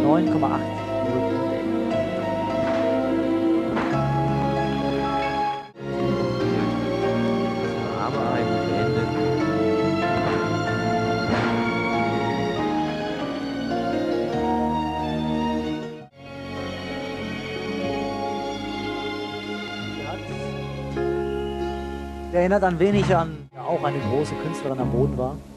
9,8 Minuten. Arbeiten beendet. Erinnert ein wenig an, ja, auch eine große Künstlerin am Boden war.